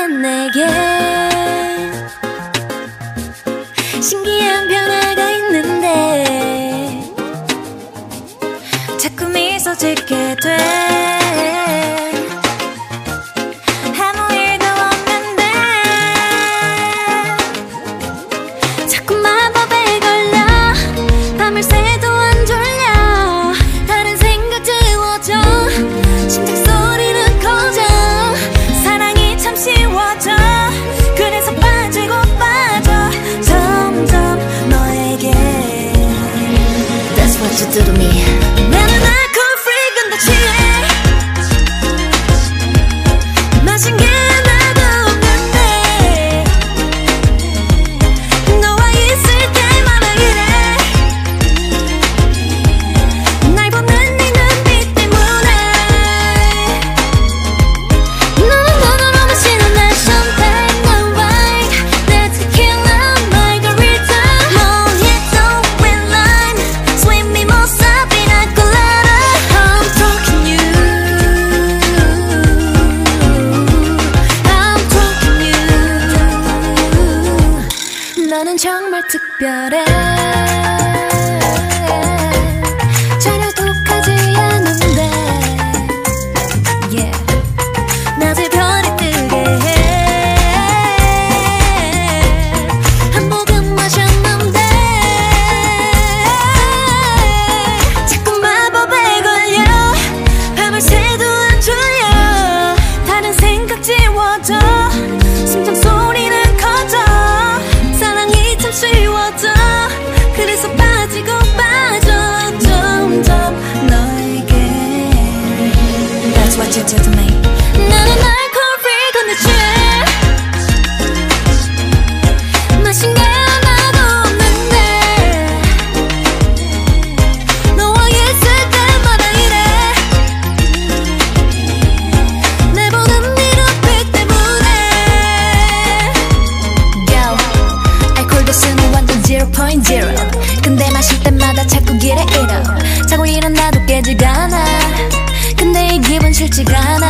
없는 내게 신기한 변화가 있는데 자꾸 미소 짓게 돼. 아무 일도 없는데 자꾸 마법에 걸려 밤을 새도 안 졸려. 다른 생각 지워져 심장 소리는 커져. 사랑이 참 쉬워져. 그래서 빠지고 빠져 점점 너에게. That's what you do to me. 나는 alcohol free 근데 취해. 마신 게 하나도 없는데 너와 있을 때마다 이래. 날 보는 네 눈빛 때문에 너는 눈으로 마시는 날 champagne 난 wine 내 tequila margarita mojito red lime sweet mimosa pina colada. I'm talking you. I'm talking you. 너는 정말 특별해. 전혀 독하지 않은데 yeah. 낮에 별이 뜨게 해. 한 모금 마셨는데 자꾸 마법에 걸려. 밤을 새도 안 졸려. 다른 생각 지워져. 심장 소리는 커져. 사랑이 참 쉬워져. 그래서 빠지고 빠져 점점 너에게. That's what you do to me. 나는 alcohol free 근데 취해. 마신 게 하나도 없는데 너와 있을 때마다 이래. 내 보는 네 눈빛 때문에. Yo, 알코올 도수는 완전 0.0. 근데 마실 때마다 자꾸 길에 잃어. 자고 일어나도 깨지가 않아. 근데 이 기분 싫지가 않아.